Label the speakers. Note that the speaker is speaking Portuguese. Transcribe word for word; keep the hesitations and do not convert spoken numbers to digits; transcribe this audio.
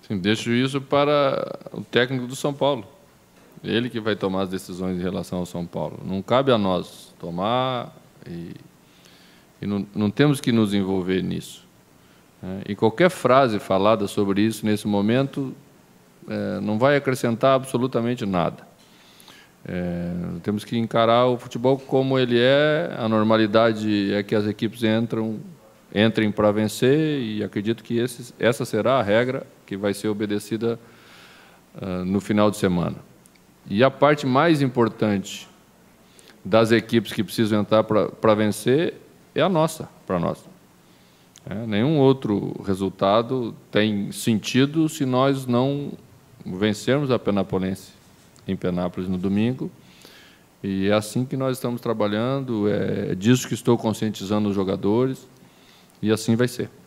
Speaker 1: Sim, deixo isso para o técnico do São Paulo. Ele que vai tomar as decisões em relação ao São Paulo. Não cabe a nós tomar e, e não, não temos que nos envolver nisso. Né? E qualquer frase falada sobre isso nesse momento é, não vai acrescentar absolutamente nada. É, temos que encarar o futebol como ele é. A normalidade é que as equipes entram, entrem para vencer, e acredito que esse, essa será a regra que vai ser obedecida uh, no final de semana. E a parte mais importante das equipes que precisam entrar para vencer é a nossa, para nós. É, nenhum outro resultado tem sentido se nós não vencermos a Penapolense em Penápolis no domingo. E é assim que nós estamos trabalhando, é disso que estou conscientizando os jogadores, e assim vai ser.